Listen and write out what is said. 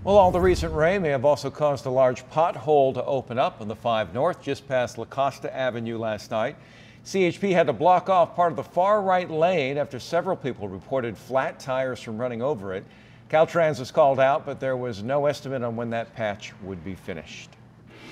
Well, all the recent rain may have also caused a large pothole to open up on the 5 North just past La Costa Avenue last night. CHP had to block off part of the far right lane after several people reported flat tires from running over it. Caltrans was called out, but there was no estimate on when that patch would be finished.